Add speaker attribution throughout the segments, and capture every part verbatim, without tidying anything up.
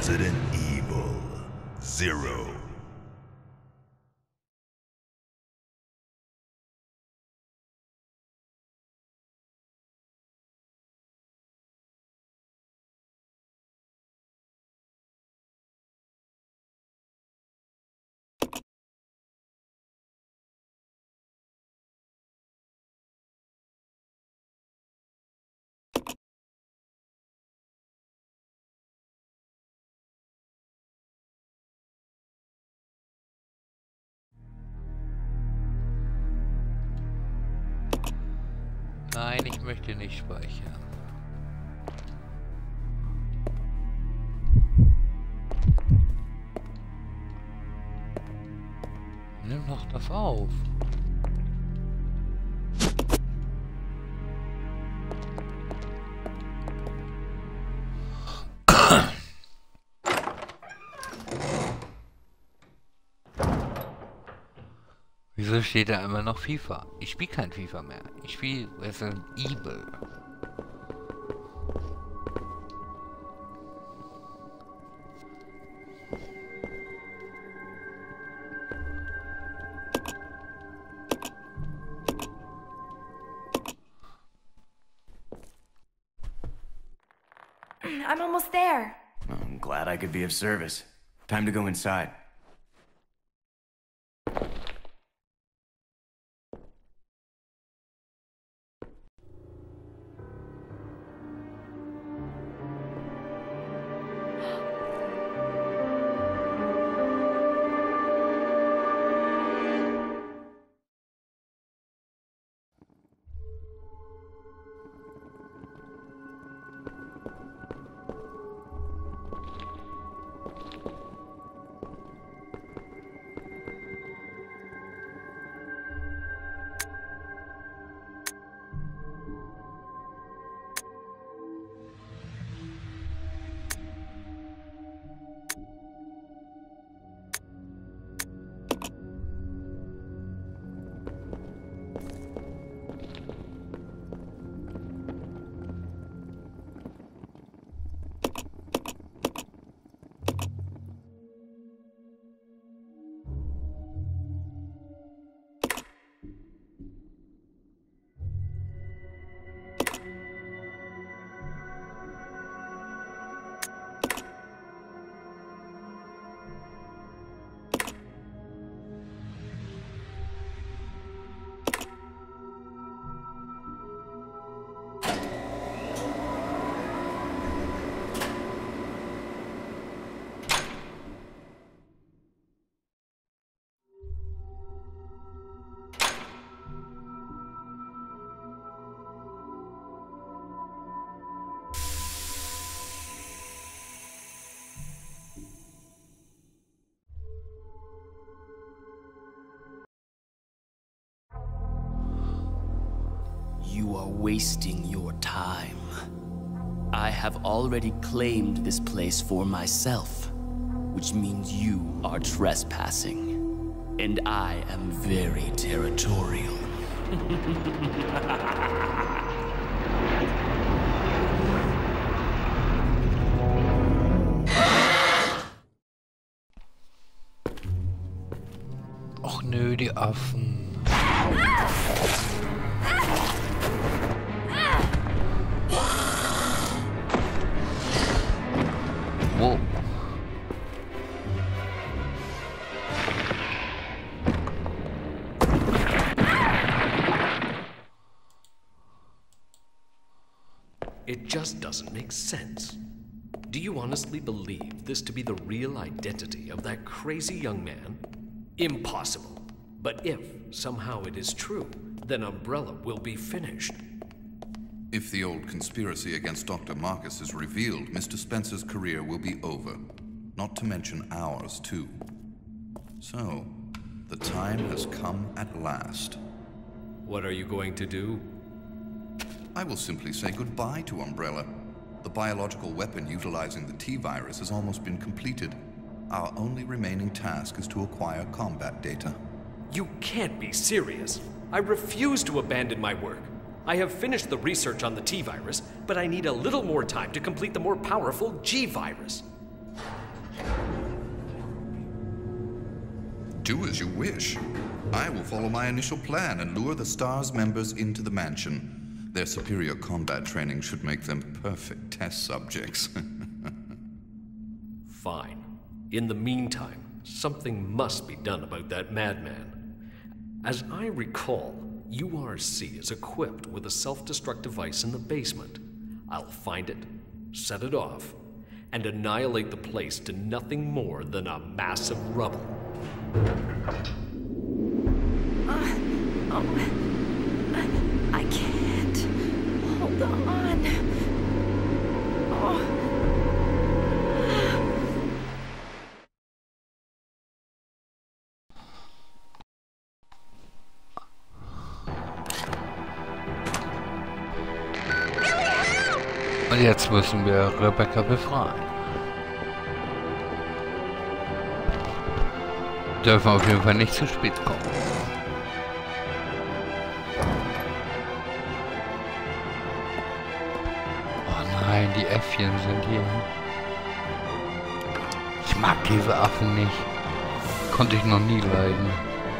Speaker 1: Resident Evil Zero.
Speaker 2: Nein, ich möchte nicht speichern. Nimm doch das auf. Wieso steht da immer noch FIFA? Ich spiele kein FIFA mehr. Ich spiele Resident Evil.
Speaker 3: I'm almost there.
Speaker 4: I'm glad I could be of service. Time to go inside.
Speaker 5: You are wasting your time. I have already claimed this place for myself, which means you are trespassing. And I am very territorial.
Speaker 2: Och nö, die Affen. Whoa.
Speaker 6: It just doesn't make sense. Do you honestly believe this to be the real identity of that crazy young man? Impossible. But if somehow it is true, then Umbrella will be finished.
Speaker 7: If the old conspiracy against Doctor Marcus is revealed, Mister Spencer's career will be over. Not to mention ours, too. So, the time has come at last.
Speaker 6: What are you going to do?
Speaker 7: I will simply say goodbye to Umbrella. The biological weapon utilizing the T-virus has almost been completed. Our only remaining task is to acquire combat data.
Speaker 6: You can't be serious. I refuse to abandon my work. I have finished the research on the T-virus, but I need a little more time to complete the more powerful G-virus.
Speaker 7: Do as you wish. I will follow my initial plan and lure the STARS members into the mansion. Their superior combat training should make them perfect test subjects.
Speaker 6: Fine. In the meantime, something must be done about that madman. As I recall, U R C is equipped with a self-destruct device in the basement. I'll find it, set it off, and annihilate the place to nothing more than a mass of rubble.
Speaker 3: Uh, oh, I can't. Hold on. Oh.
Speaker 2: Und jetzt müssen wir Rebecca befreien. Dürfen auf jeden Fall nicht zu spät kommen. Oh nein, die Äffchen sind hier. Ich mag diese Affen nicht. Konnte ich noch nie leiden.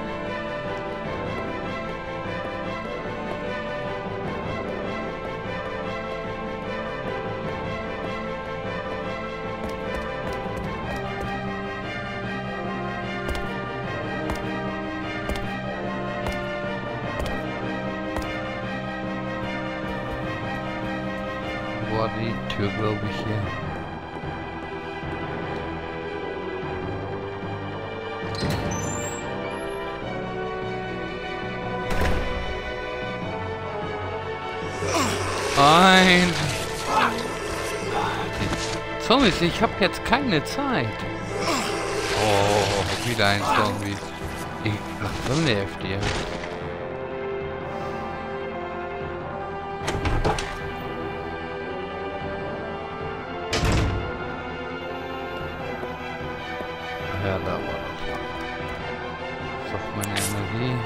Speaker 2: Die Tür, glaube ich, hier. Nein! Zombies, ich habe jetzt keine Zeit. Oh, wieder ein Zombie. Ich, was nervt ihr? Ja, da war das. Sucht meine Energie.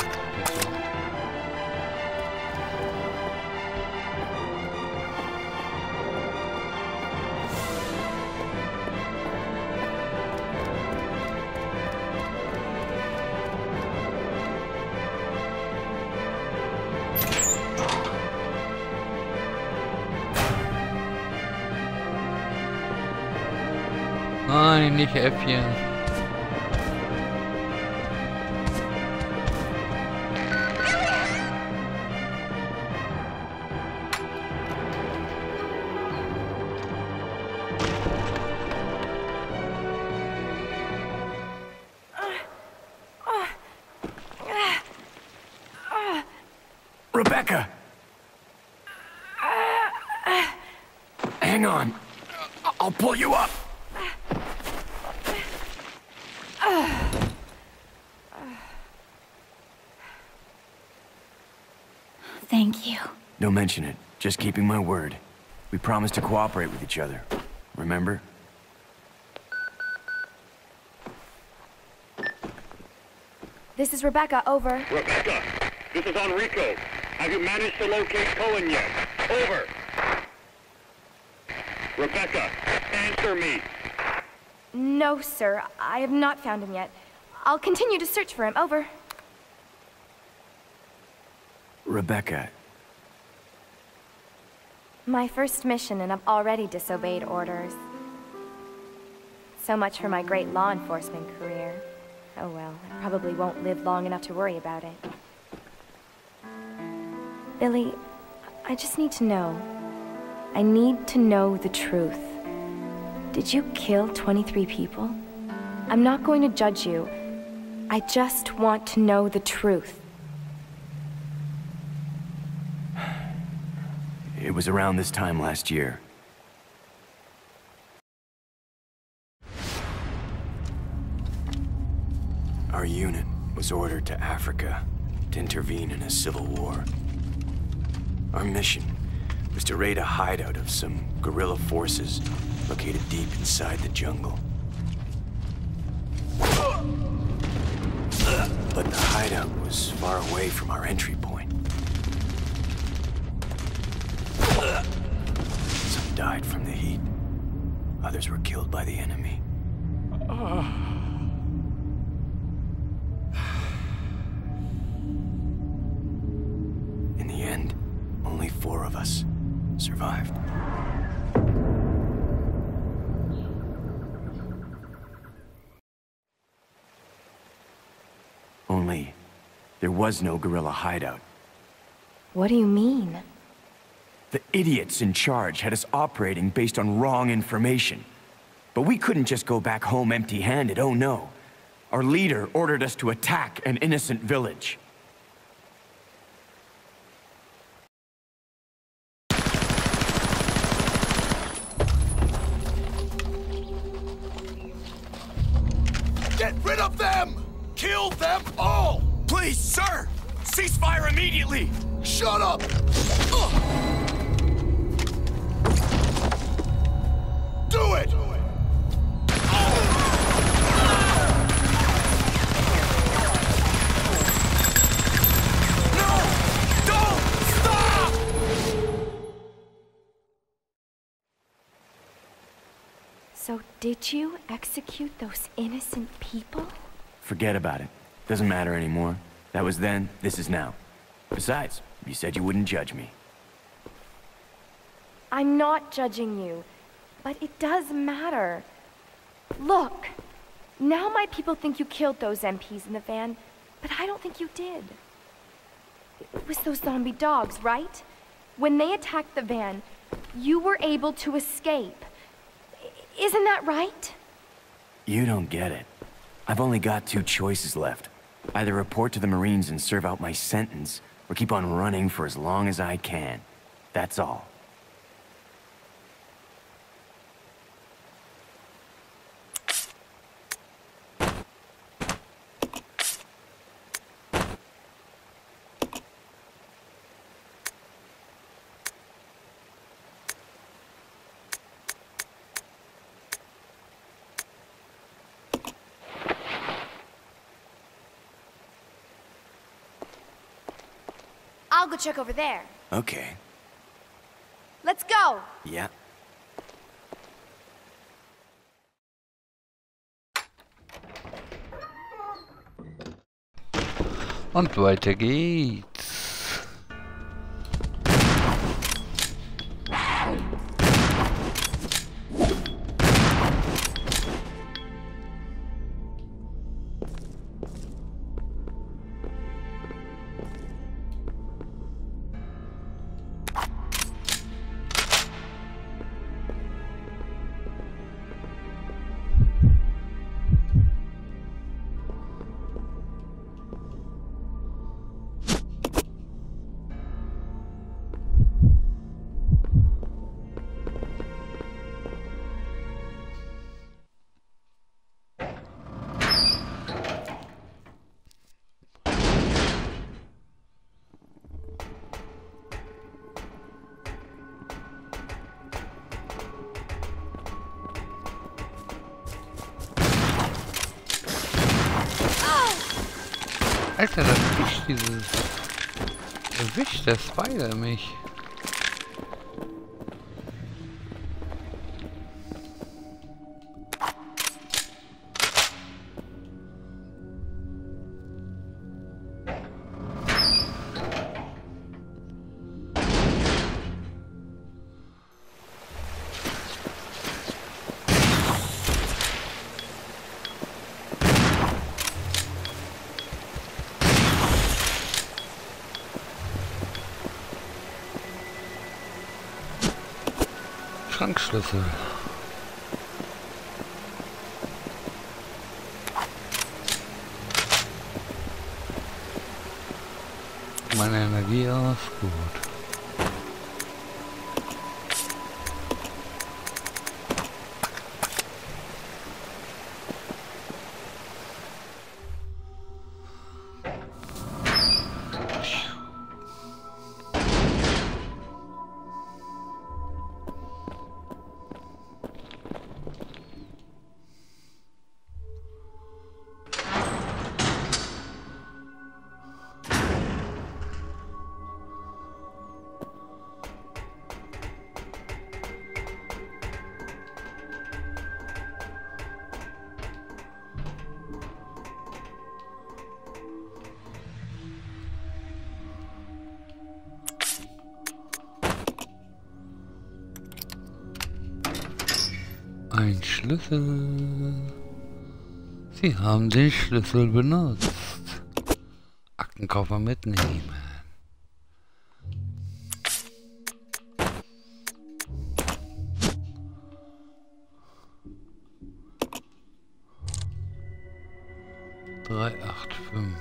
Speaker 2: Nein, nicht Äffchen.
Speaker 4: Rebecca! Hang on. I'll pull you up.
Speaker 3: Thank you.
Speaker 4: Don't mention it. Just keeping my word. We promised to cooperate with each other. Remember?
Speaker 3: This is Rebecca, over.
Speaker 8: Rebecca, this is Enrico. Have you managed to locate Cohen yet? Over. Rebecca, answer me.
Speaker 3: No, sir. I have not found him yet. I'll continue to search for him, over.
Speaker 4: Rebecca.
Speaker 3: My first mission, and I've already disobeyed orders. So much for my great law enforcement career. Oh well, I probably won't live long enough to worry about it. Billy, I just need to know. I need to know the truth. Did you kill twenty-three people? I'm not going to judge you. I just want to know the truth.
Speaker 4: It was around this time last year. Our unit was ordered to Africa to intervene in a civil war. Our mission was to raid a hideout of some guerrilla forces located deep inside the jungle. But the hideout was far away from our entry point. Some died from the heat. Others were killed by the enemy. four of us survived. Only, there was no guerrilla hideout.
Speaker 3: What do you mean?
Speaker 4: The idiots in charge had us operating based on wrong information. But we couldn't just go back home empty-handed, oh no. Our leader ordered us to attack an innocent village.
Speaker 9: Get rid of them! Kill them all!
Speaker 4: Please, sir! Ceasefire immediately!
Speaker 9: Shut up! Ugh. Do it!
Speaker 3: So did you execute those innocent people?
Speaker 4: Forget about it. Doesn't matter anymore. That was then, this is now. Besides, you said you wouldn't judge me.
Speaker 3: I'm not judging you, but it does matter. Look, now my people think you killed those M Ps in the van, but I don't think you did. It was those zombie dogs, right? When they attacked the van, you were able to escape. Isn't that right?
Speaker 4: You don't get it. I've only got two choices left. Either report to the Marines and serve out my sentence, or keep on running for as long as I can. That's all.
Speaker 3: I'll go check over there.
Speaker 4: Okay.
Speaker 3: Let's go!
Speaker 4: Yeah.
Speaker 2: Und weiter geht's. Alter, das Fisch, dieses... Erwischt der Spider mich. Schrankschlüssel. Meine Energie aus, gut. Ein Schlüssel. Sie haben den Schlüssel benutzt. Aktenkoffer mitnehmen. drei acht fünf.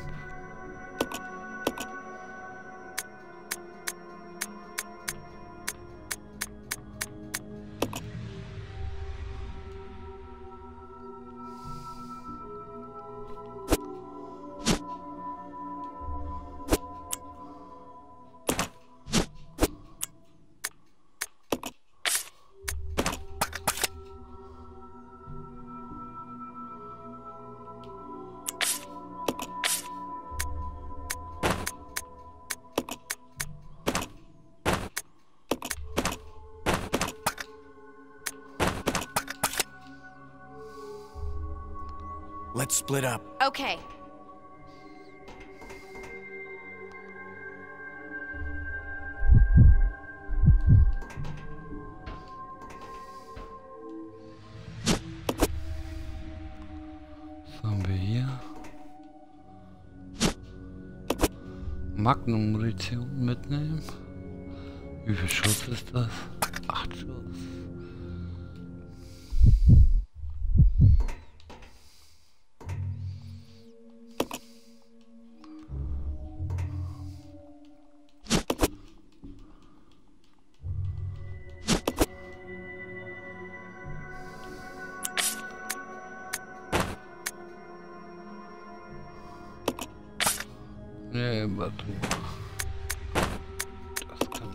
Speaker 4: Let's split up.
Speaker 3: Okay.
Speaker 2: Was haben wir hier? Magnum-Munition mitnehmen. Wie viel Schuss ist das? Acht Schuss. Nee, warte. Das kann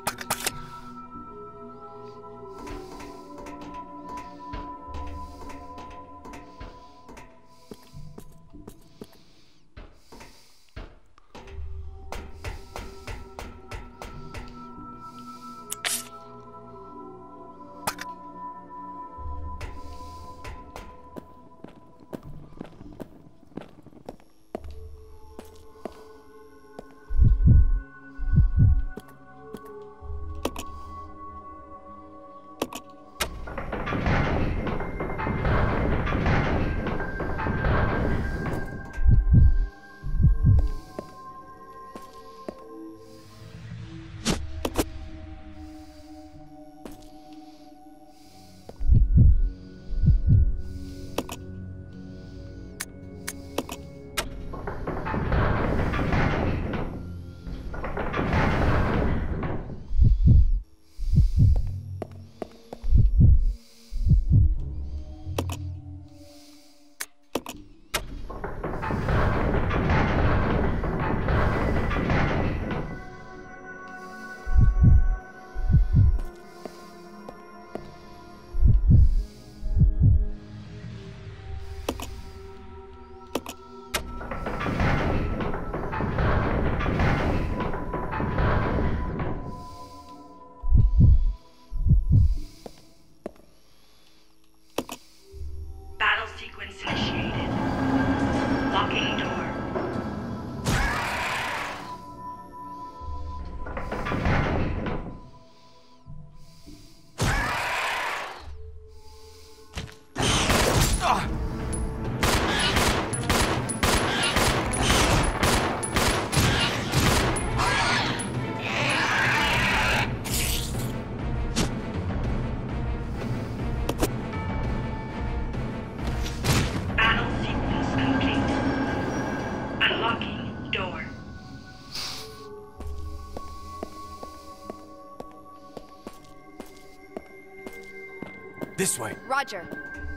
Speaker 4: This way.
Speaker 3: Roger.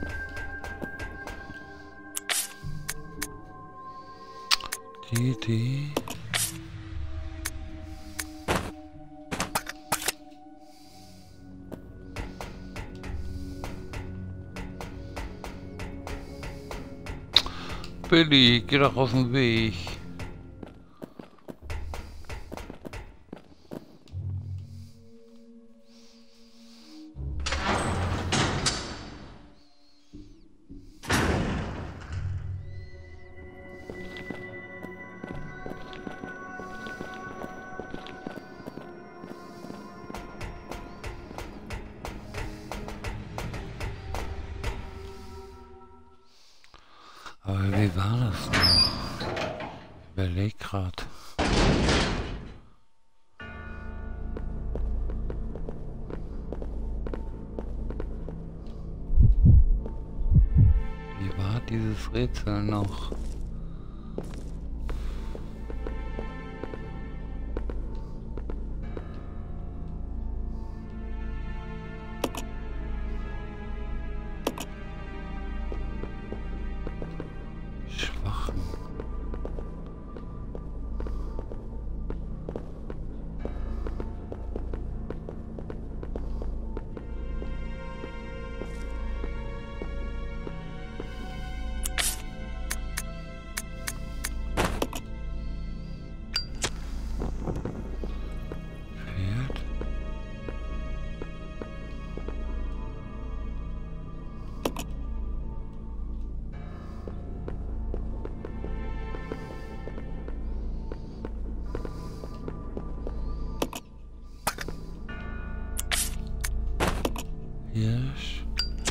Speaker 2: Die Idee. Billy, geh doch aus dem Weg. Aber wie war das noch? Ich überleg grad. Wie war dieses Rätsel noch? Hirsch.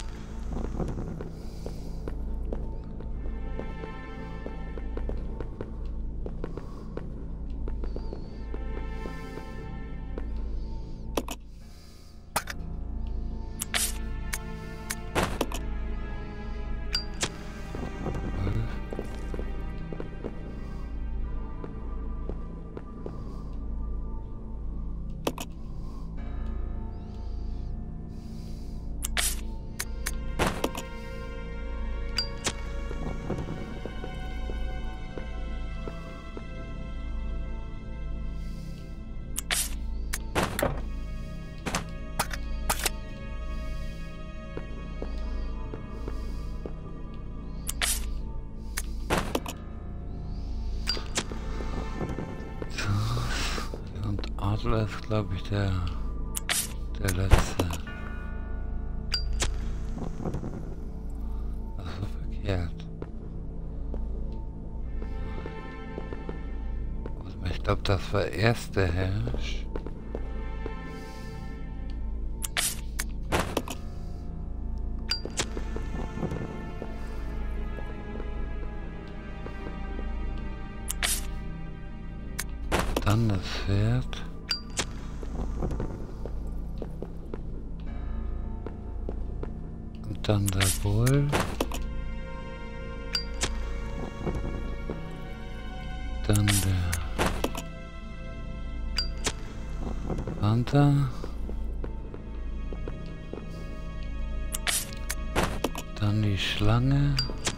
Speaker 2: Adler ist, glaube ich, der, der letzte. Das ist so verkehrt. Also ich glaube, das war erst der Hirsch. Dann das Pferd. Und dann der Bull. Dann der Panther. Dann die Schlange.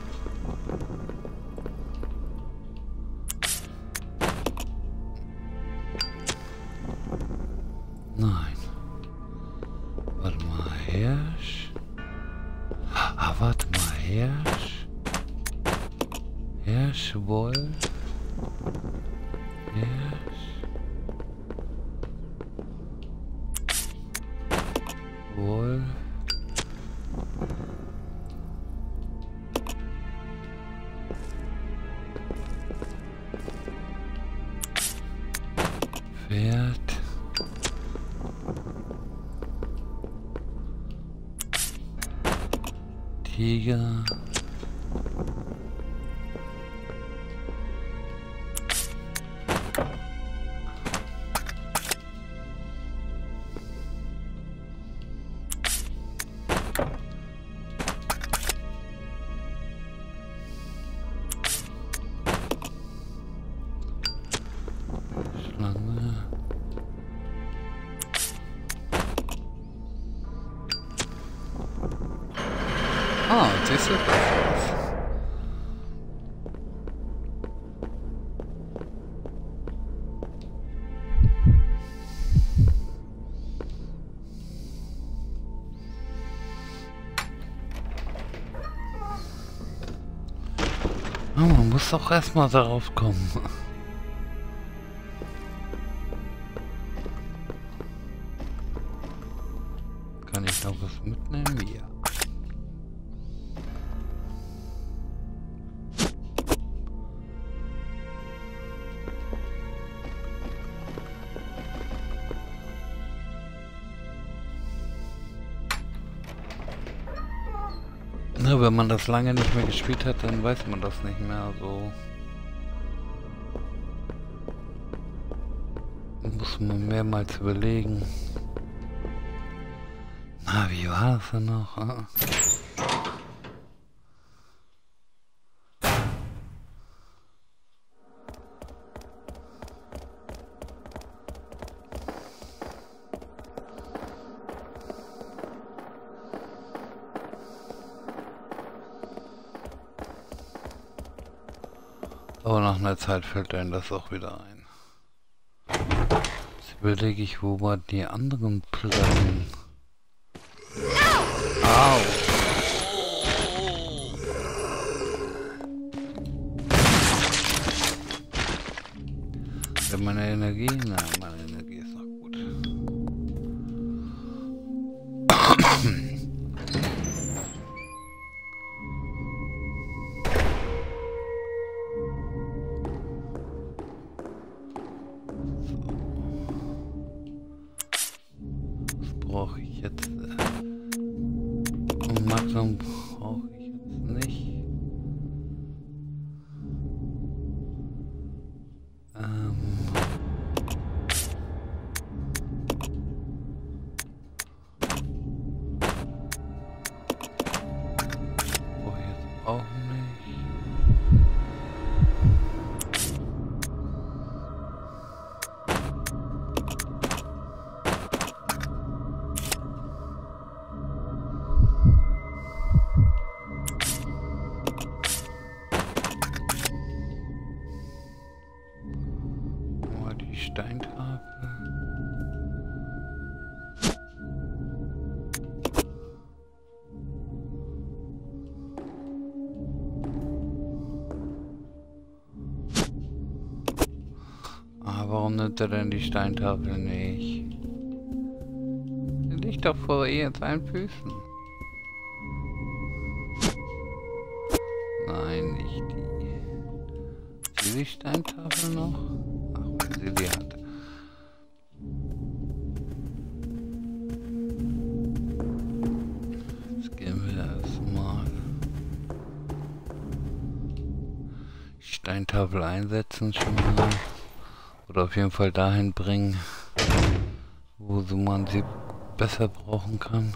Speaker 2: Nein. Warte mal, Hirsch. Ah, warte mal, Hirsch. Hirsch, Wolf. Hirsch. Wolf. Pferd. Tiger. Schlange. Ah, siehst du das? Oh, man muss doch erstmal darauf kommen. Kann ich noch was mitnehmen? Ja. Ja, wenn man das lange nicht mehr gespielt hat, dann weiß man das nicht mehr so. Muss man mehrmals überlegen. Na, wie war das denn noch? Ah. Aber nach einer Zeit fällt einem das auch wieder ein. Jetzt überlege ich, wo waren die anderen Platten? Au! Ja, meine Energie? Nein, meine Energie ist noch gut. Brauche ich jetzt äh, Magnum brauche ich jetzt nicht. Ähm brauche ich jetzt auch nicht. Steintafel. Ah, warum nimmt er denn die Steintafel nicht? Die liegt doch vor ihr seinen Füßen. Nein, nicht die. Ist die Steintafel noch? Sie die hat. Jetzt gehen wir erstmal die Steintafel einsetzen schon mal. Oder auf jeden Fall dahin bringen, wo so man sie besser brauchen kann.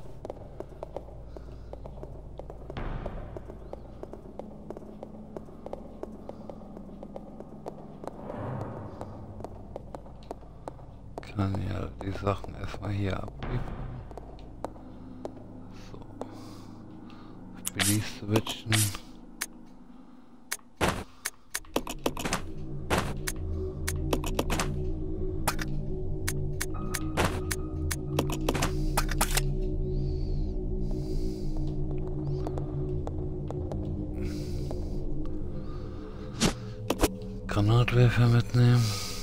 Speaker 2: Kann ja die Sachen erstmal hier abliefern. So. Billy switchen. Granatwerfer mitnehmen.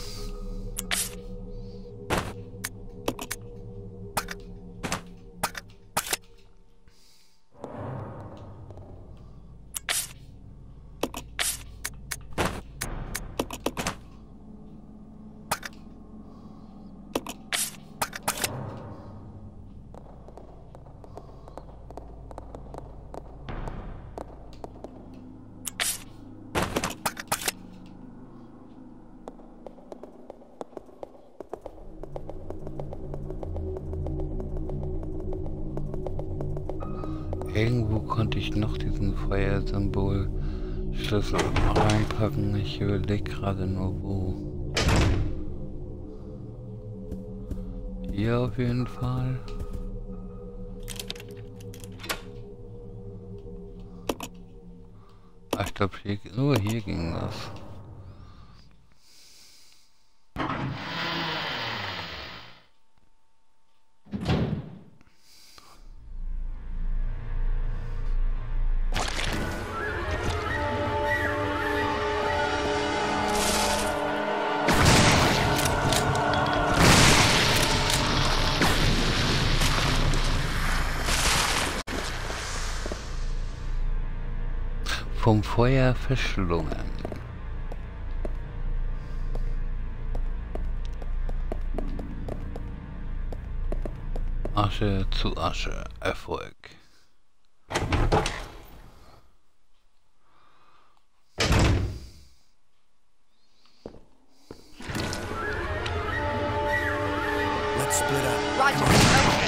Speaker 2: Irgendwo konnte ich noch diesen Feuersymbol Schlüssel reinpacken. Ich überlege gerade nur wo. Hier auf jeden Fall. Ach, ich glaube hier, nur hier ging das. Vom Feuer verschlungen. Asche zu Asche. Erfolg.
Speaker 4: Let's split up.
Speaker 10: Roger. Okay.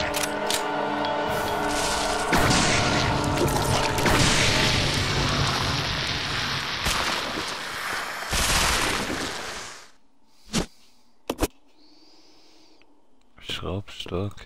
Speaker 2: Schraubstock.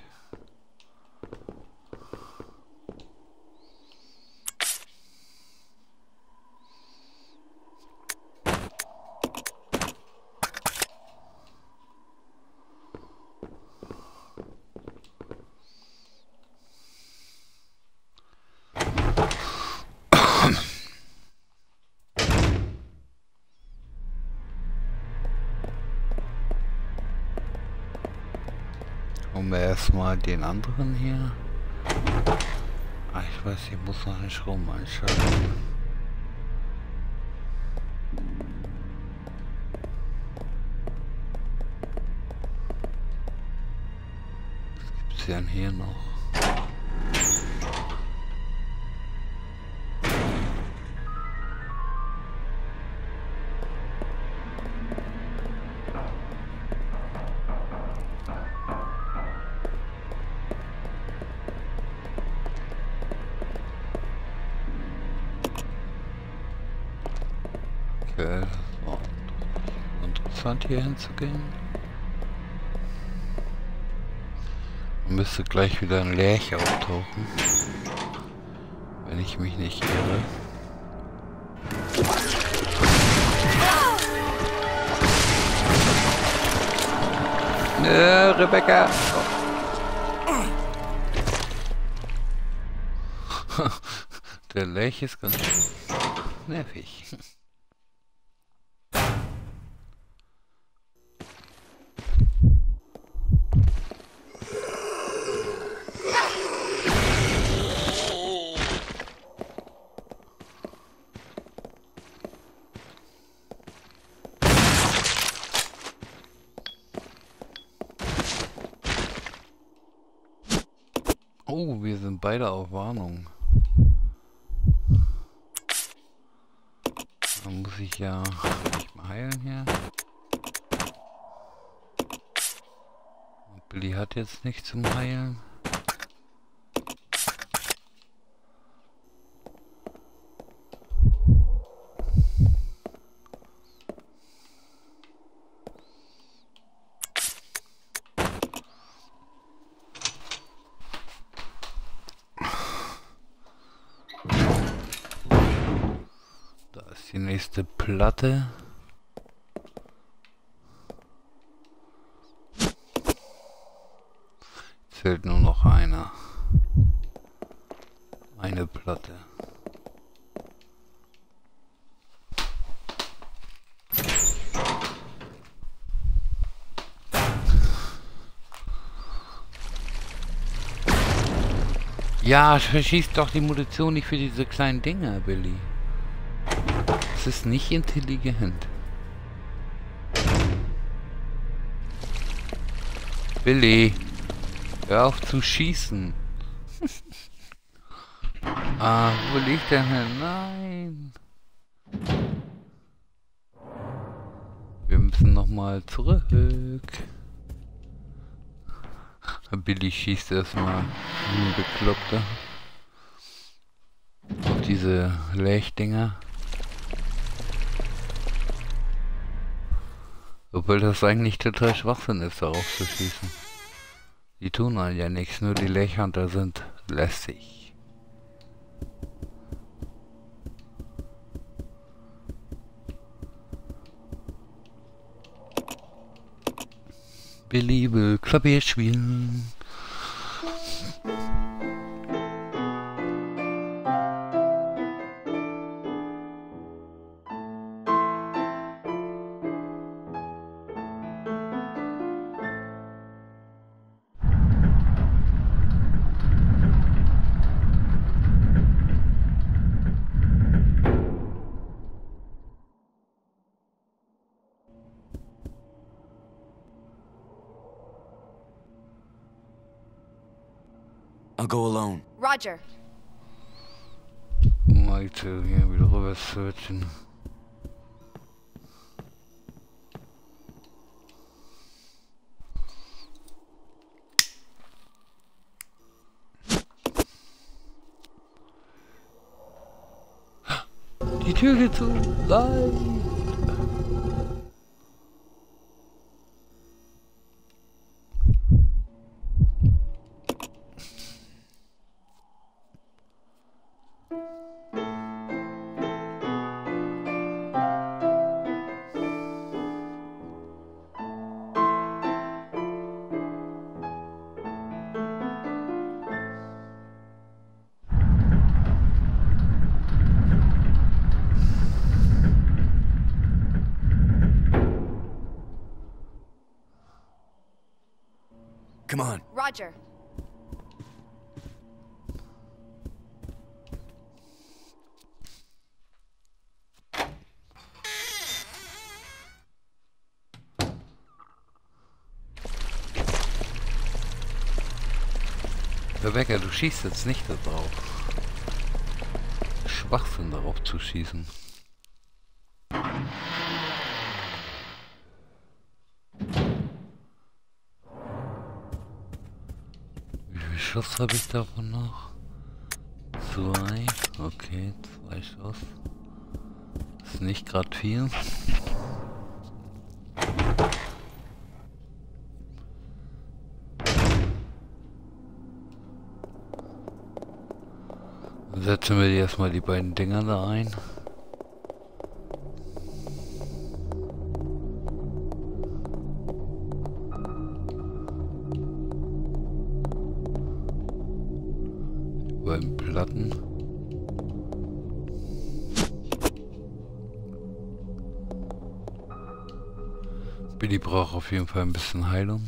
Speaker 2: Holen wir erstmal den anderen hier. Ah, ich weiß, ich muss noch den Strom einschalten. Was gibt's denn hier noch? Okay, das war interessant hier hinzugehen. Man müsste gleich wieder ein Lerch auftauchen, wenn ich mich nicht irre. Äh, Rebecca! Oh. Der Lerch ist ganz nervig. Oh, wir sind beide auf Warnung. Dann muss ich ja nicht mal heilen hier. Und Billy hat jetzt nichts zum Heilen. Die nächste Platte. Zählt nur noch eine. Eine Platte. Ja, verschießt doch die Munition nicht für diese kleinen Dinger, Billy. Das ist nicht intelligent. Billy, hör auf zu schießen. Ah, wo liegt der hin? Nein. Wir müssen nochmal zurück. Billy schießt erstmal wie ein Bekloppter auf diese Lechdinger. Obwohl das eigentlich total Schwachsinn ist, darauf zu schießen. Die tun halt ja nichts, nur die Lechhunter sind lästig. Billy will Klavier spielen.
Speaker 4: I'll go alone.
Speaker 10: Roger.
Speaker 2: mal jetzt hier wieder rüber switchen. Die Tür geht zu. Nein!
Speaker 4: Come on.
Speaker 3: Roger.
Speaker 2: Rebecca, du schießt jetzt nicht darauf. Schwachsinn, darauf zu schießen. Wie viel Schuss habe ich davon noch? Zwei. Okay, zwei Schuss. Ist nicht gerade viel. Setzen wir die erstmal die beiden Dinger da ein. Die beiden Platten. Billy braucht auf jeden Fall ein bisschen Heilung.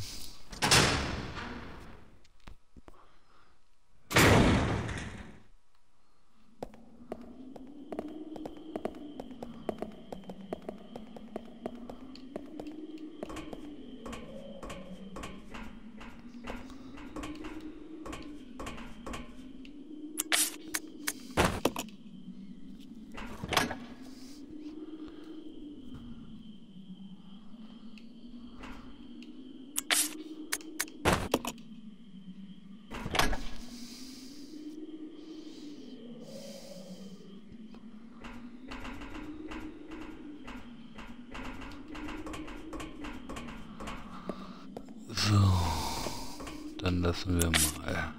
Speaker 2: So, dann lassen wir mal.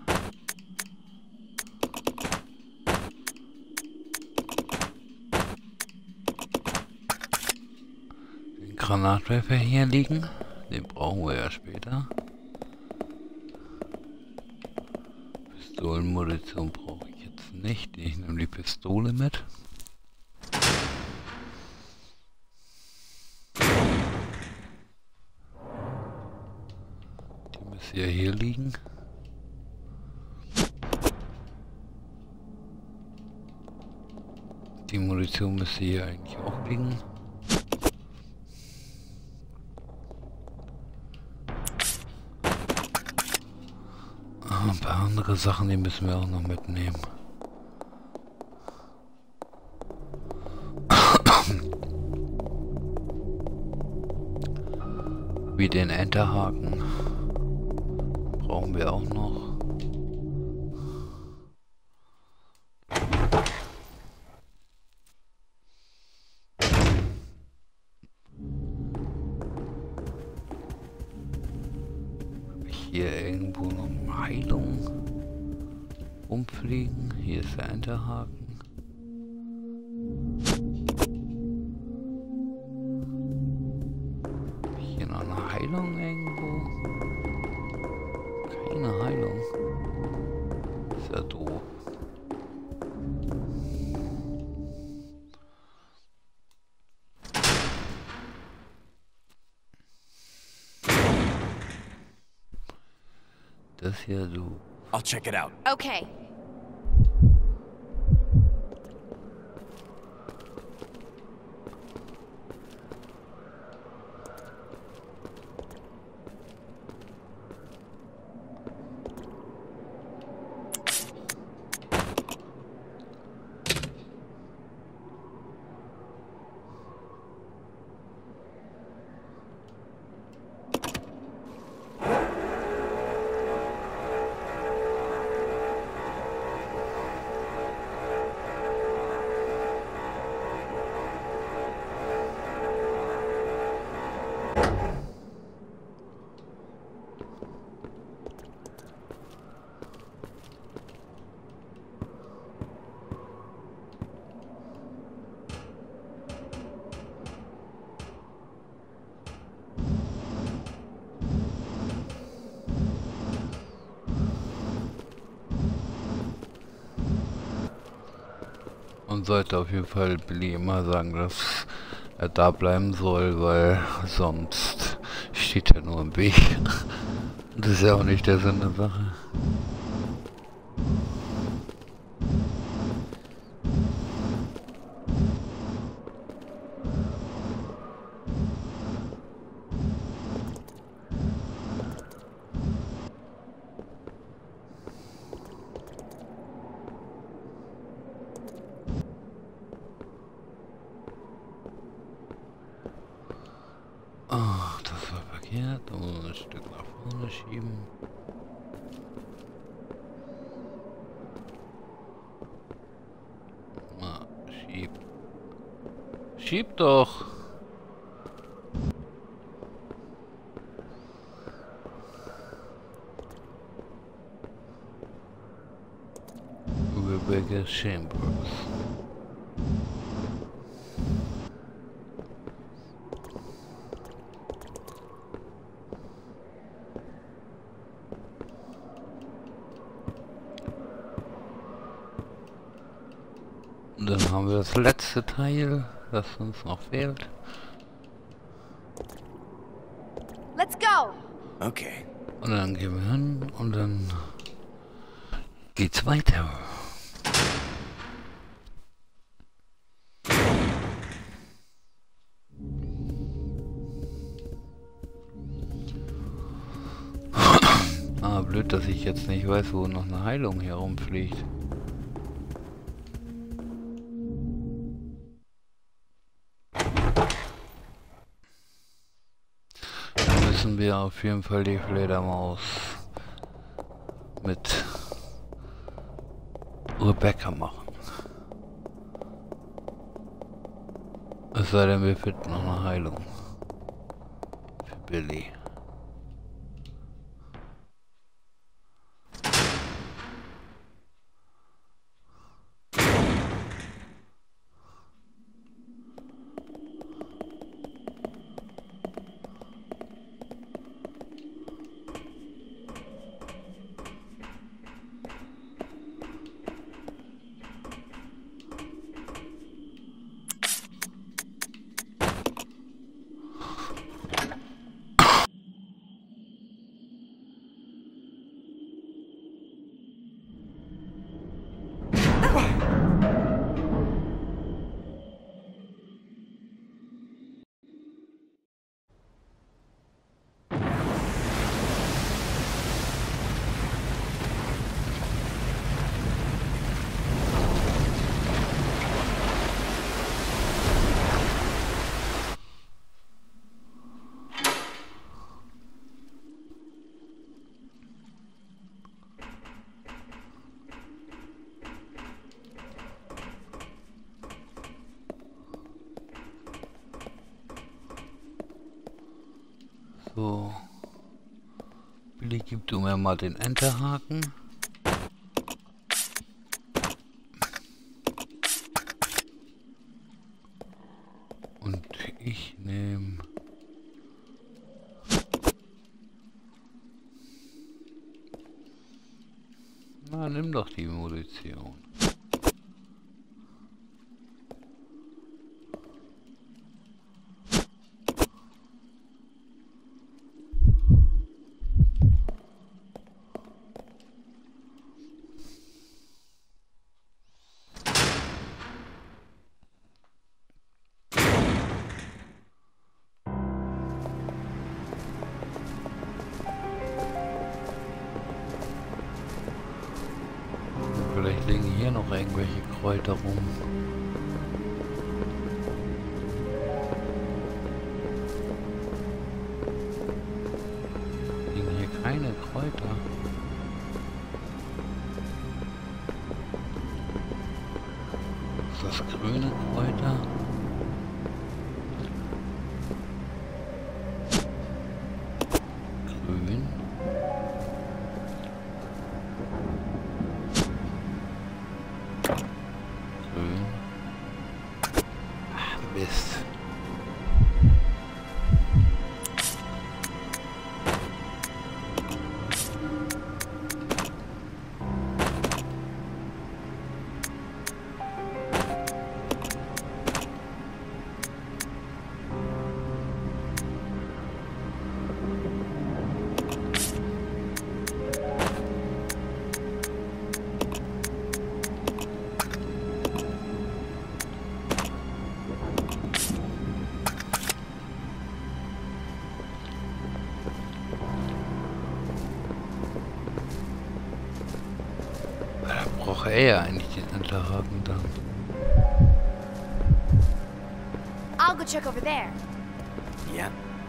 Speaker 2: Den Granatwerfer hier liegen. Den brauchen wir ja später. Pistolenmunition brauche ich jetzt nicht. Ich nehme die Pistole mit. Ja, hier liegen. Die Munition müsste hier eigentlich auch liegen. Ah, ein paar andere Sachen, die müssen wir auch noch mitnehmen. Wie den Enterhaken. Brauchen wir auch noch. Habe ich hier irgendwo noch Heilung rumfliegen? Hier ist der Enterhaken. Habe ich hier noch eine Heilung irgendwo? Keine Heilung. Ist ja doof. Das hier du.
Speaker 4: I'll check it out.
Speaker 3: Okay.
Speaker 2: man sollte auf jeden Fall Billy immer sagen, dass er da bleiben soll, weil sonst steht er nur im Weg. Das ist ja auch nicht der Sinn der Sache. Ach, das war verkehrt. Da muss man ein Stück nach vorne schieben. Na, schieb. Schieb doch! Rebecca Chambers. Und dann haben wir das letzte Teil, das uns noch fehlt.
Speaker 3: Let's go!
Speaker 4: Okay.
Speaker 2: Und dann gehen wir hin und dann geht's weiter. Ah, blöd, dass ich jetzt nicht weiß, wo noch eine Heilung herumfliegt. Müssen wir auf jeden Fall die Fledermaus mit Rebecca machen. Es sei denn, wir finden noch eine Heilung für Billy. So. Billy, gib du mir mal den Enterhaken. Und ich nehme... Na, nimm doch die Munition. Vielleicht liegen hier noch irgendwelche Kräuter rum. Liegen hier keine Kräuter. Ist das grüne Kräuter? Grün. Grün. Ach, Mist. braucht er ja eigentlich den Enterhaken dann.
Speaker 3: I'll go check over there.
Speaker 4: Yeah.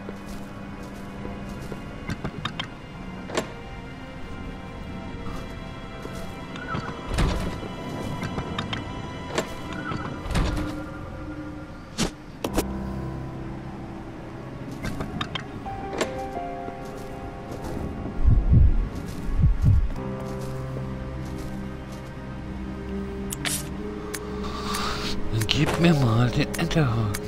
Speaker 2: Dann gib mir mal den Enterhaken.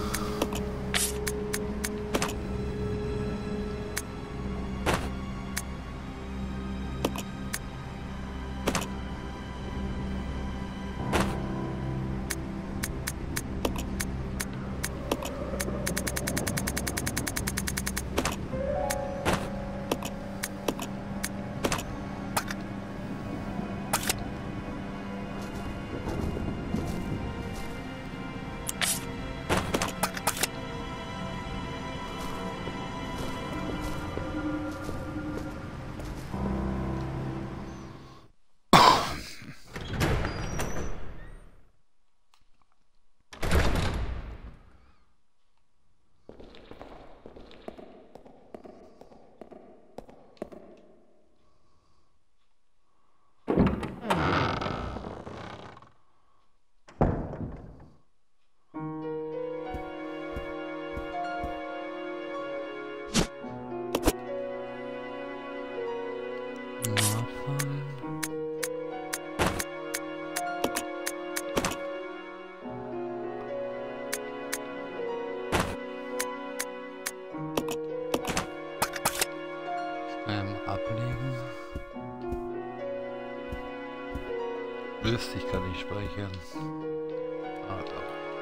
Speaker 2: Ablegen. Löst sich, kann ich speichern. Ah, doch.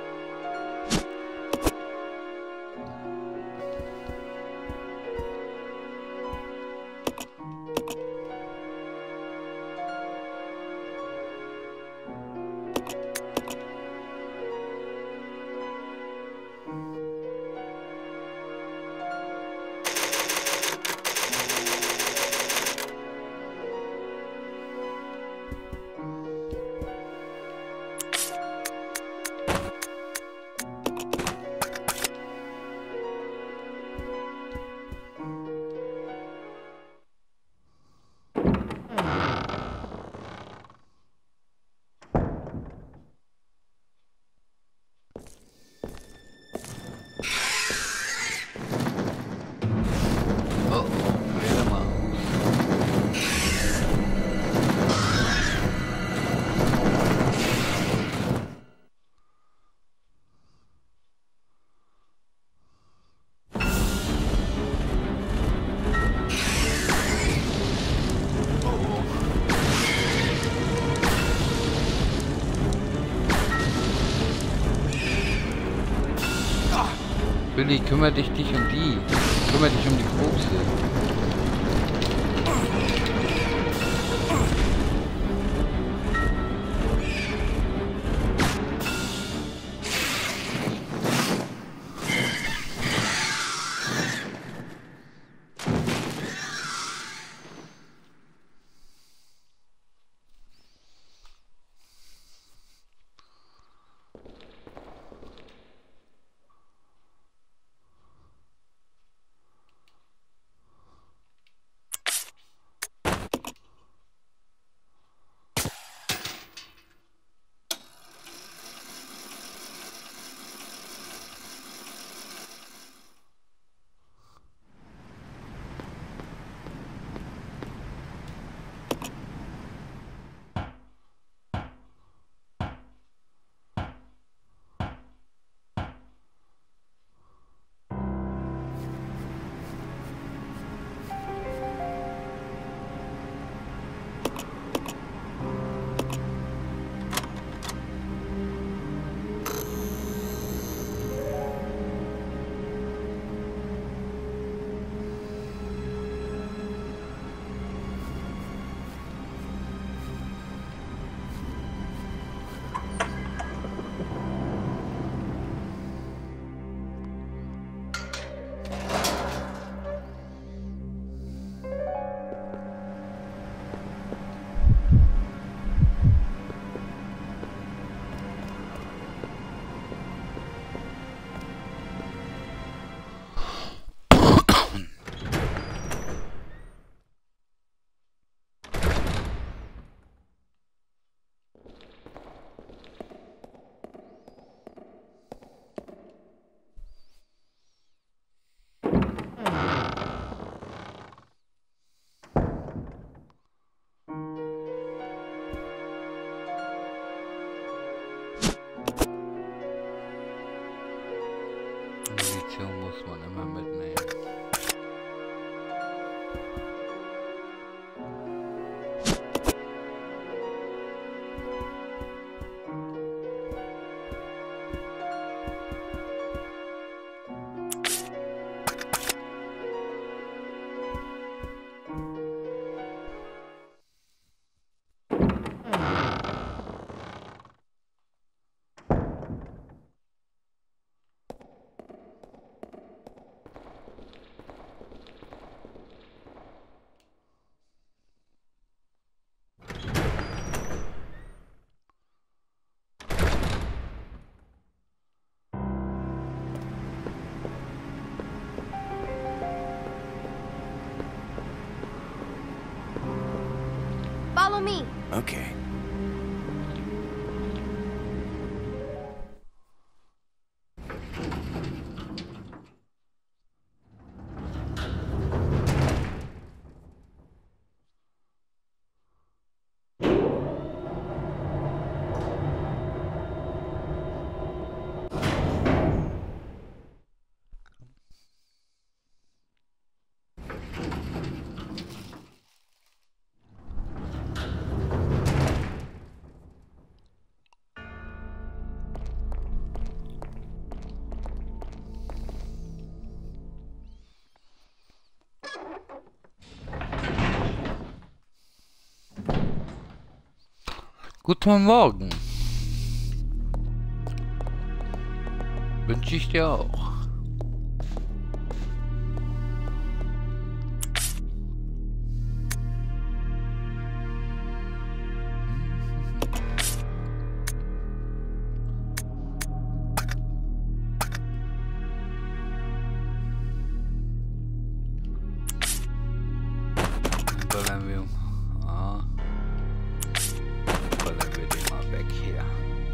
Speaker 2: Billy, kümmere dich, dich um die. Kümmere dich um die Große.
Speaker 3: Follow me.
Speaker 4: Okay.
Speaker 2: Guten Morgen. Wünsche ich dir auch. Ballern wir. Ah. Ballern wir den mal weg hier.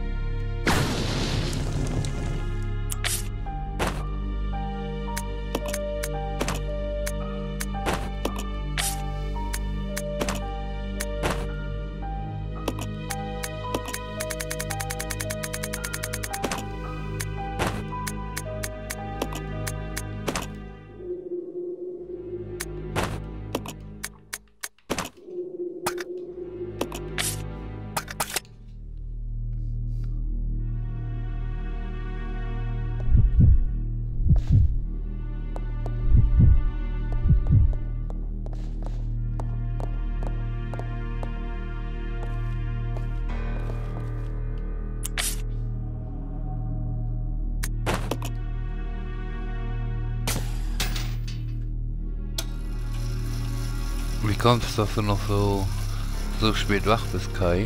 Speaker 2: Wie kommt es, dass du noch so, so spät wach bist, Kai?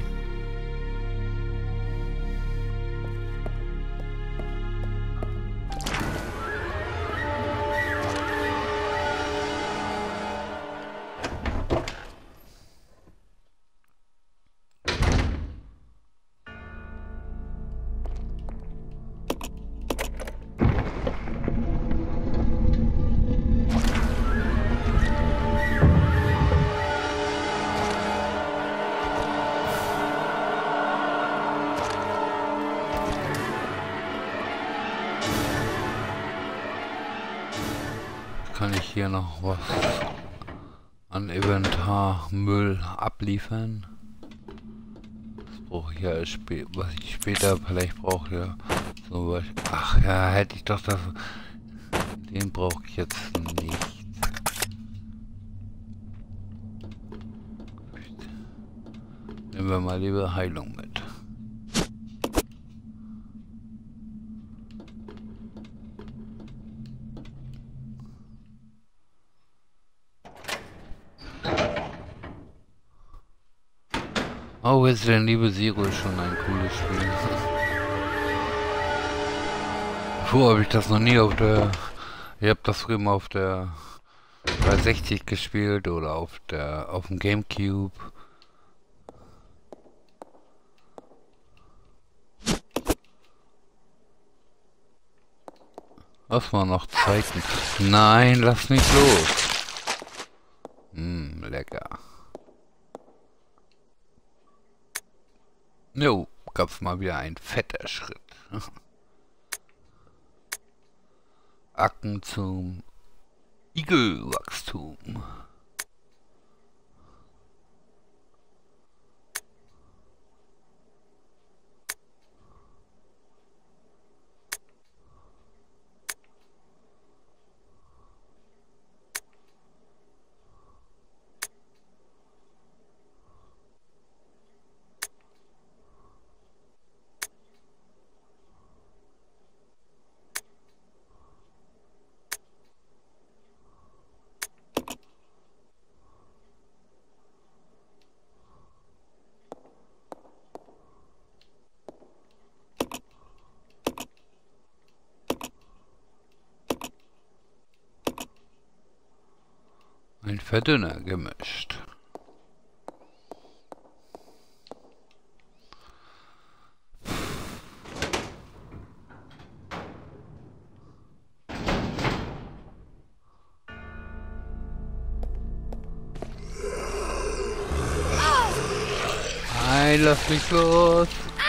Speaker 2: Kann ich hier noch was an Inventarmüll abliefern? Das brauche ich ja spä- was ich später vielleicht brauche. Ja. Zum Beispiel. Ach ja, hätte ich doch das. Den brauche ich jetzt nicht. Nehmen wir mal lieber Heilung mit. Oh, Resident Evil Zero ist schon ein cooles Spiel. Vorher habe ich das noch nie auf der... Ich habe das früher mal auf der dreihundertsechzig gespielt oder auf der auf dem Gamecube. Was war noch Zeiten? Nein, lass mich los. Hm, lecker. Jo, gab's mal wieder ein fetter Schritt. Akten zum Igelwachstum. Ein Verdünner gemischt. Nein, lass mich los!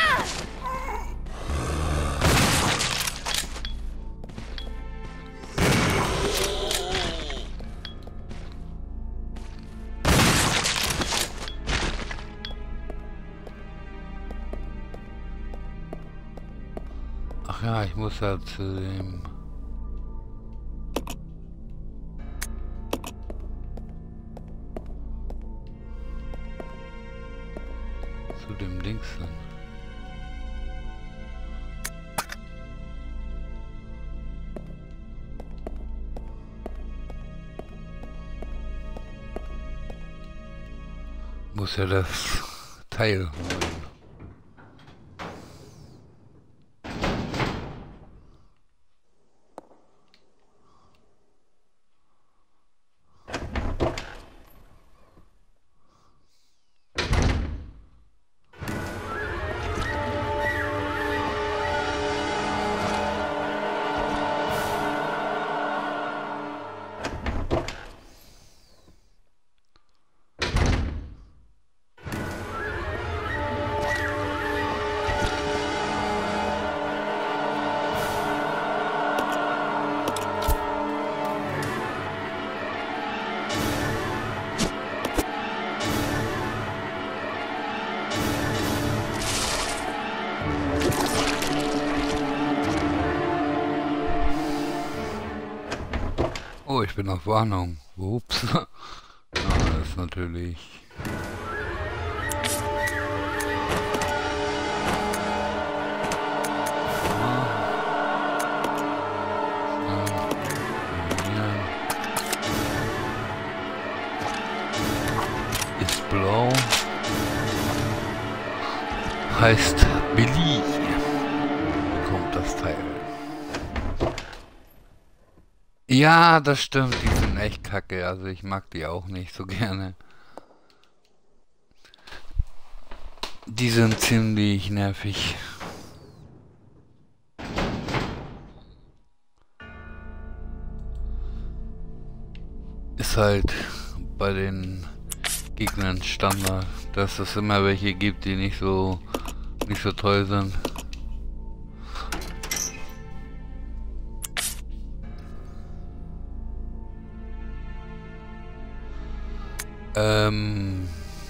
Speaker 2: Ach ja, ich muss ja zu dem... zu dem Dings dann. Muss ja das Teil holen. Oh, ich bin auf Warnung. Ups. Ja, das ist natürlich... Ist blau. Heißt Billy. Bekommt das Teil. Ja, das stimmt, die sind echt kacke, also ich mag die auch nicht so gerne. Die sind ziemlich nervig. Ist halt bei den Gegnern Standard, dass es immer welche gibt, die nicht so nicht so toll sind. Ähm,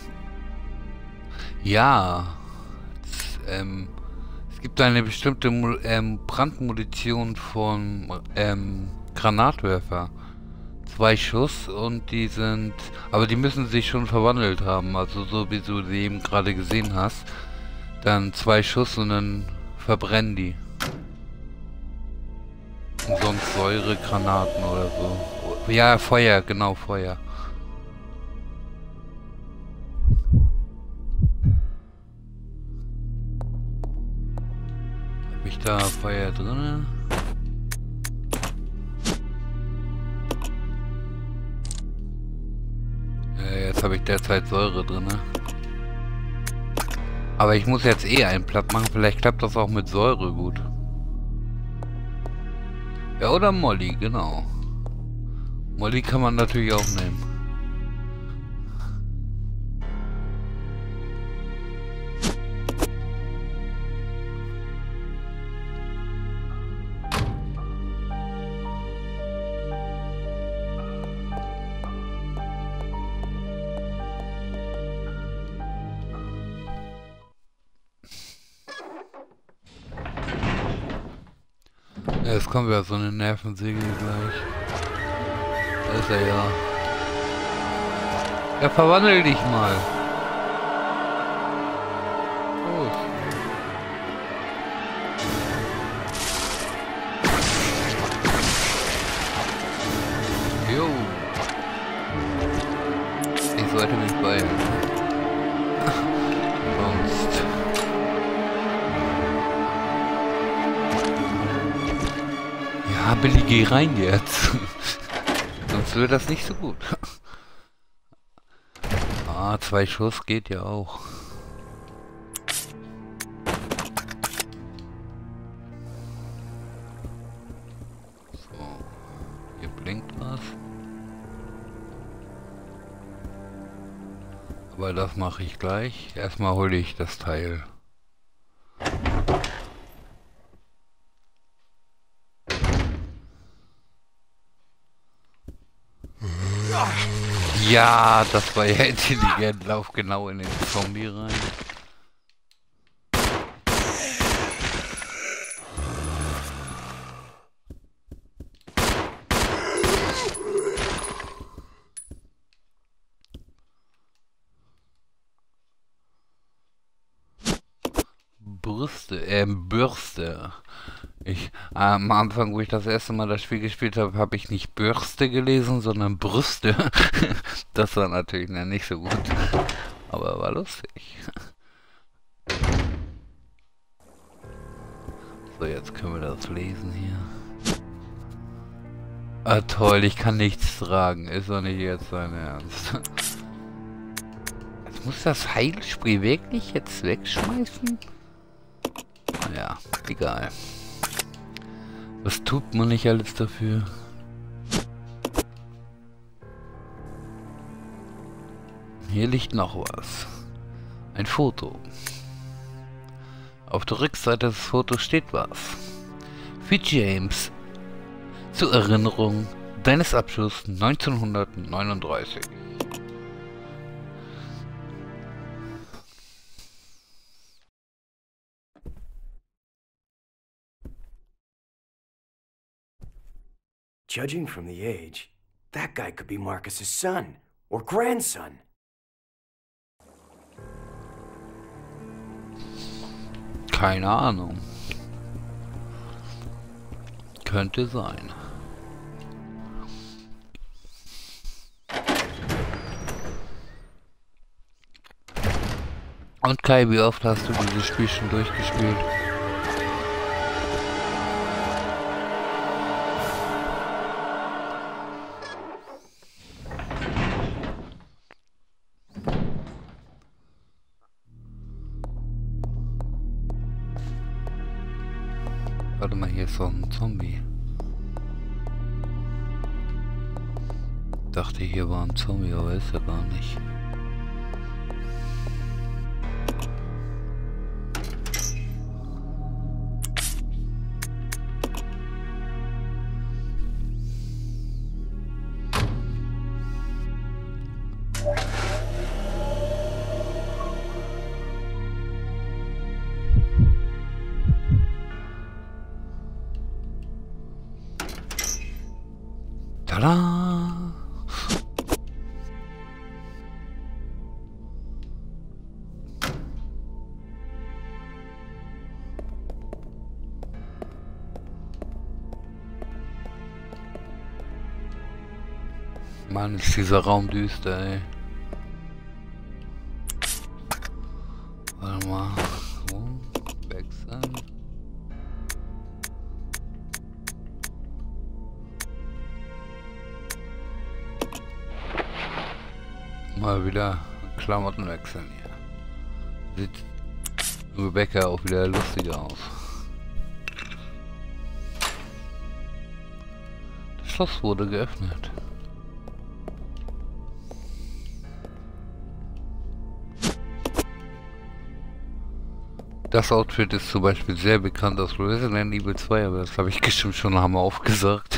Speaker 2: ja, es, ähm, es gibt eine bestimmte Mu ähm, Brandmunition von ähm, Granatwerfer. Zwei Schuss und die sind, aber die müssen sich schon verwandelt haben, also so wie du sie eben gerade gesehen hast. Dann zwei Schuss und dann verbrennen die. Und sonst Säuregranaten oder so. Ja, Feuer, genau, Feuer. Hab ich da Feuer drin? Ja, jetzt habe ich derzeit Säure drin. Aber ich muss jetzt eh einen platt machen, vielleicht klappt das auch mit Säure gut. Ja, oder Molly, genau. Molly kann man natürlich auch nehmen. Ja, jetzt kommt wieder so eine Nervensäge gleich. Da ist er ja. Ja, verwandel dich mal. Los. Jo. Ich sollte mich beeilen. Sonst... Ja, Billy, geh rein jetzt. Sonst wird das nicht so gut. Ah, zwei Schuss geht ja auch. So, hier blinkt was. Aber das mache ich gleich. Erstmal hole ich das Teil. Ja, das war ja intelligent. Lauf genau in den Zombie rein. Brüste, äh, Bürste. Ich, äh, am Anfang, wo ich das erste Mal das Spiel gespielt habe, habe ich nicht Bürste gelesen, sondern Brüste. Das war natürlich na, nicht so gut. Aber war lustig. So, jetzt können wir das lesen hier. Ah toll, ich kann nichts tragen. Ist doch nicht jetzt sein Ernst. Jetzt muss das Heilspray wirklich jetzt wegschmeißen? Ja, egal. Was tut man nicht alles dafür? Hier liegt noch was. Ein Foto. Auf der Rückseite des Fotos steht was. Für James. Zur Erinnerung deines Abschlusses neunzehnhundertneununddreißig.
Speaker 4: Judging from the age, that guy could be Marcus's son or grandson.
Speaker 2: Keine Ahnung. Könnte sein. Und Kai, wie oft hast du dieses Spiel schon durchgespielt? Warte mal, hier ist so ein Zombie. Dachte, hier war ein Zombie, aber ist er gar nicht. Tada! Mann, ist dieser Raum düster, ey. Warte mal. So, wechseln. Mal wieder Klamotten wechseln hier. Sieht Rebecca auch wieder lustiger aus. Das Schloss wurde geöffnet. Das Outfit ist zum Beispiel sehr bekannt aus Resident Evil zwei, aber das habe ich bestimmt schon einmal aufgesagt.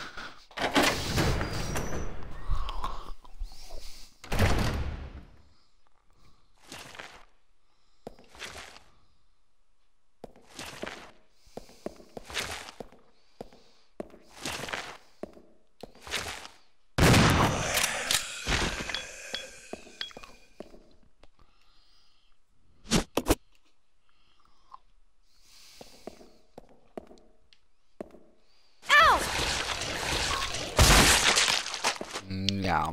Speaker 2: Ja.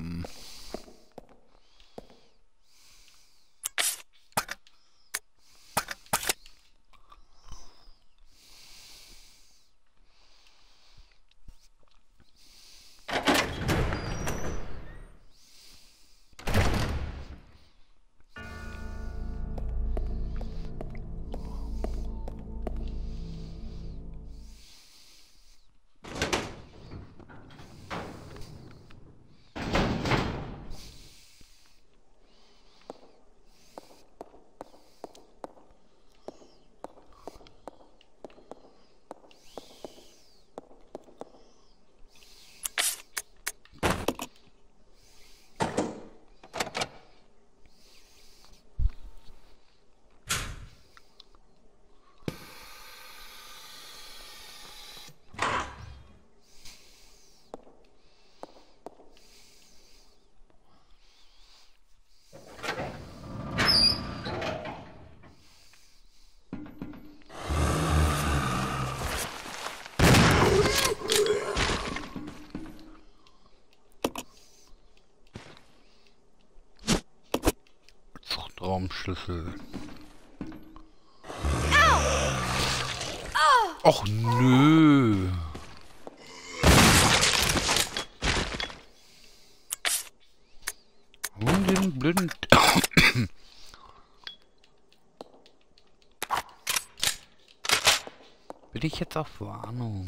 Speaker 2: Raumschlüssel. Och nö. Und den blöden... Bin ich jetzt auf Warnung?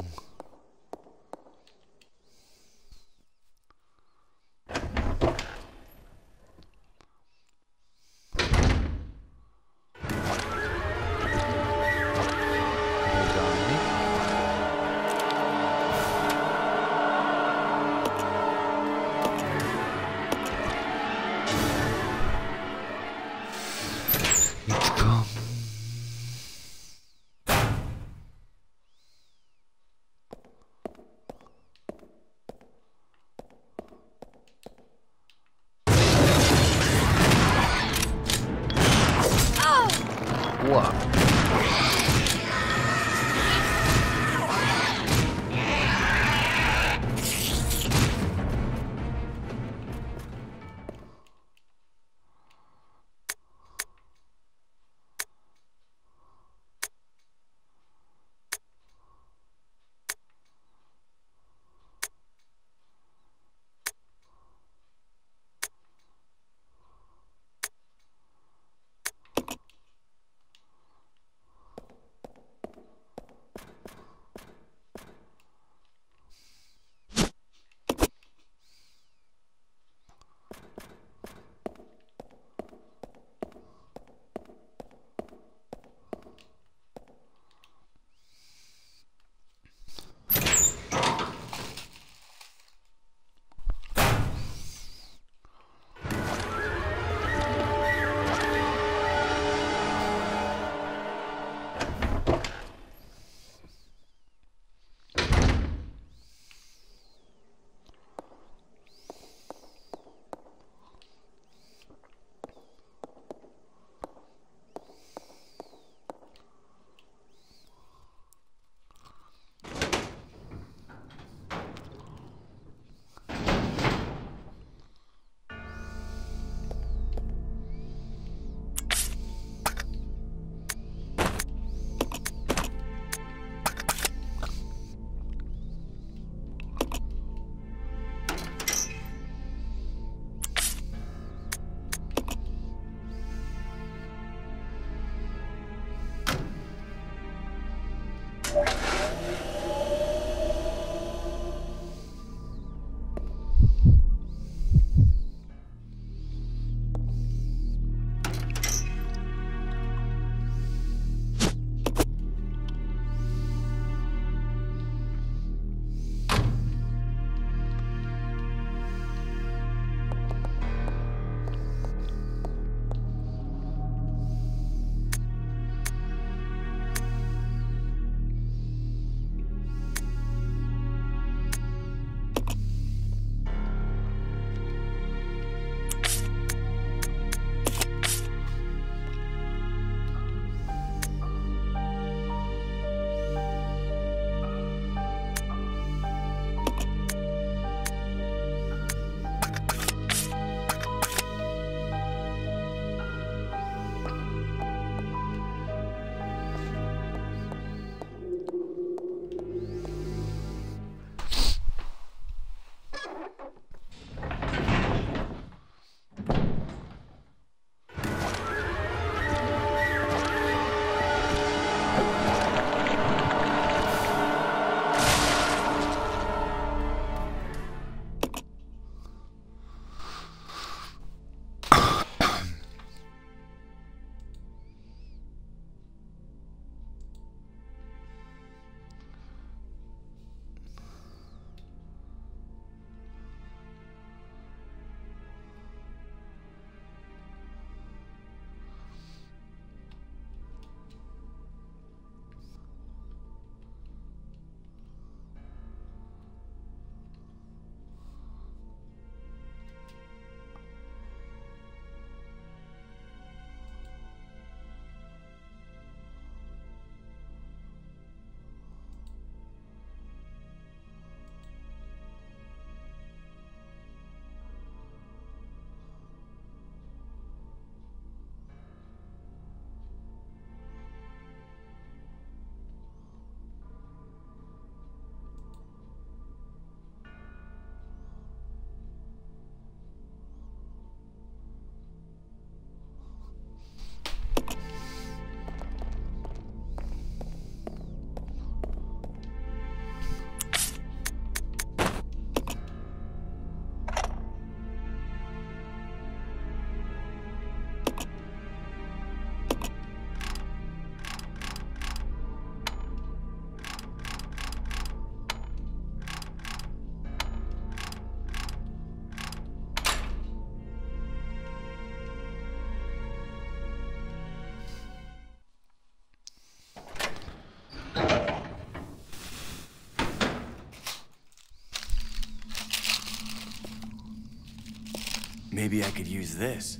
Speaker 4: Maybe I could use this.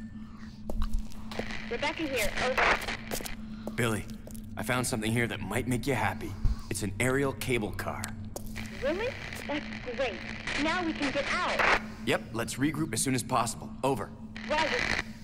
Speaker 3: Rebecca here, over.
Speaker 4: Billy, I found something here that might make you happy. It's an aerial cable car.
Speaker 3: Really? That's great. Now we can get out.
Speaker 4: Yep, let's regroup as soon as possible. Over.
Speaker 3: Roger.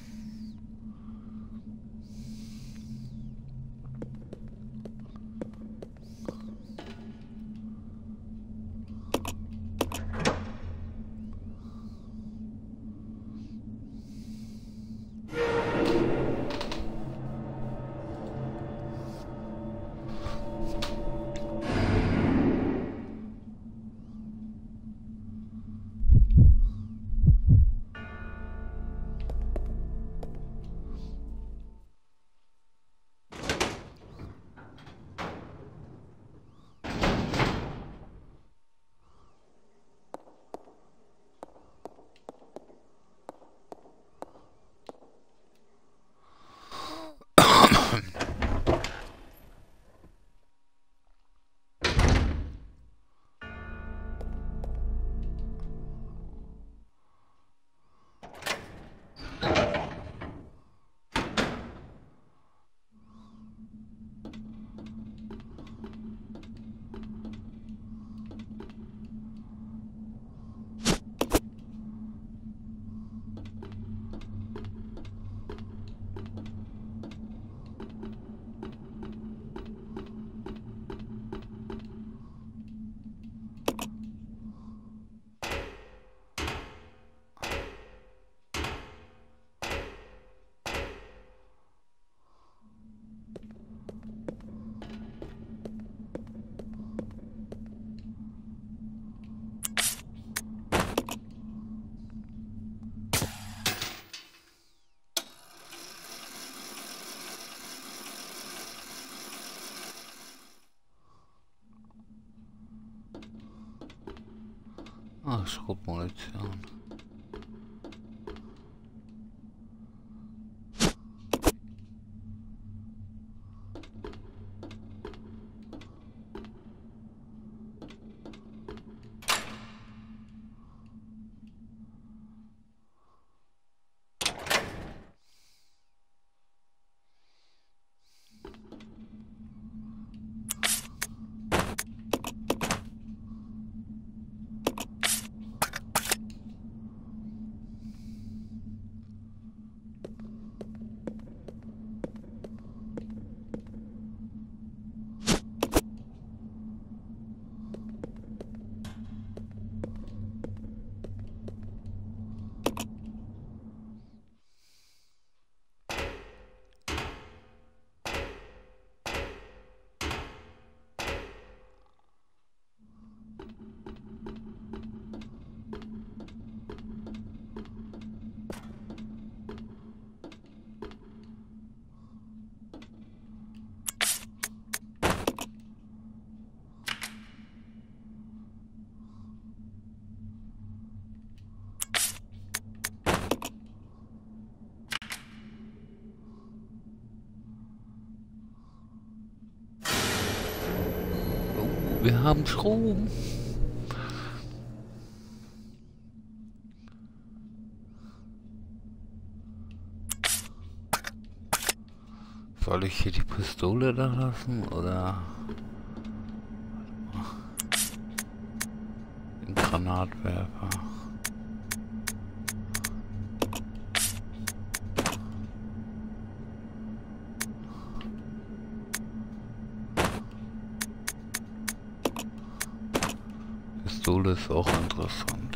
Speaker 2: Ah, Schrotmunition. Wir haben Strom. Soll ich hier die Pistole da lassen oder den Granatwerfer? Pistole ist auch interessant.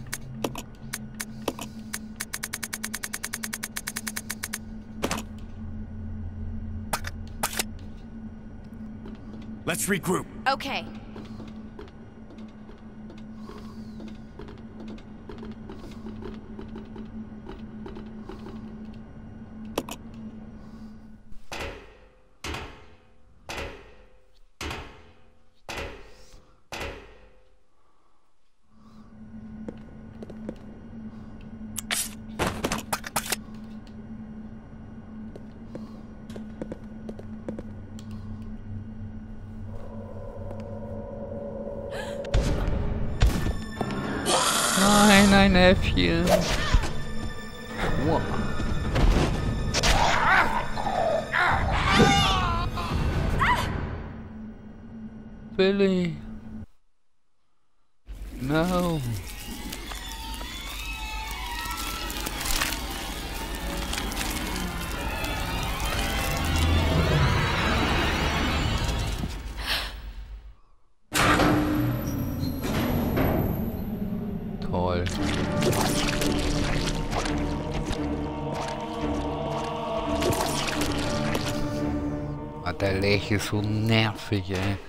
Speaker 4: Let's regroup.
Speaker 3: Okay.
Speaker 2: Nein, ein Äffchen. Billy. No. Toll. Ah, der Lech ist so nervig, ey.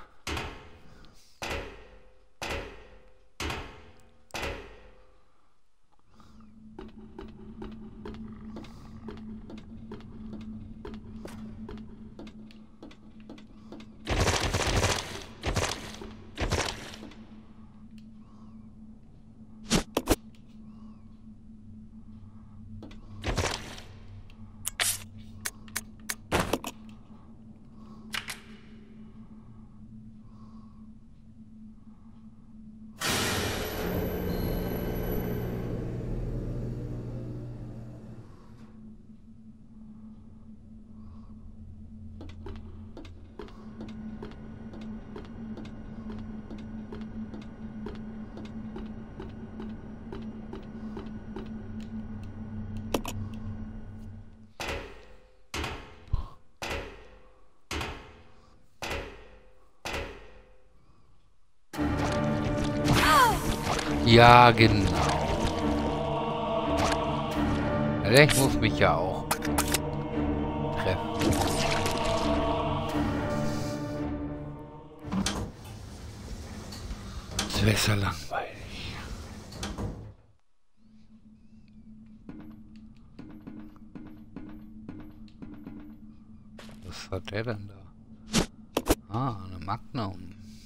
Speaker 2: Ja, genau. Ich muss mich ja auch treffen. Das wäre so langweilig. Was hat der denn da? Ah, eine Magnum.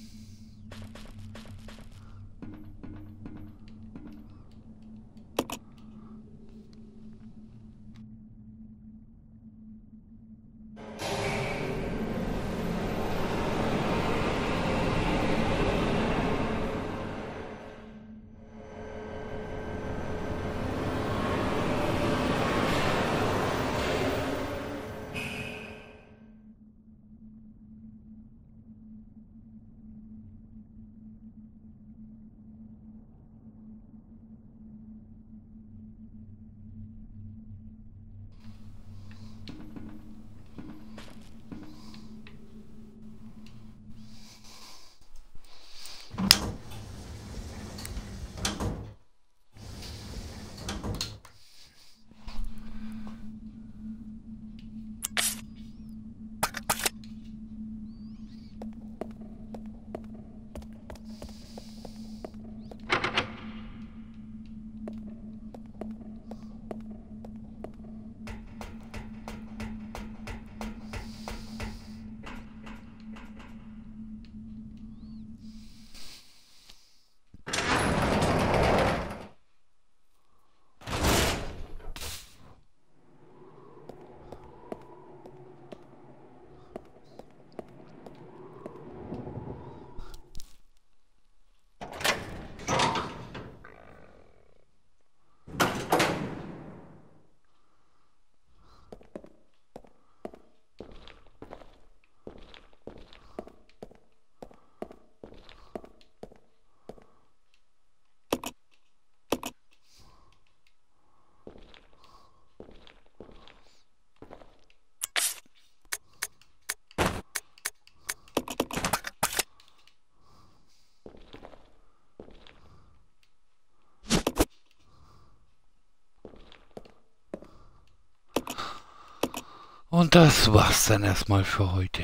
Speaker 2: Und das war's dann erstmal für heute.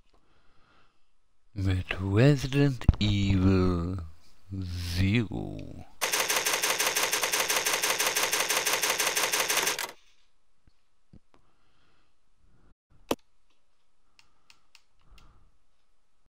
Speaker 2: Mit Resident Evil Zero.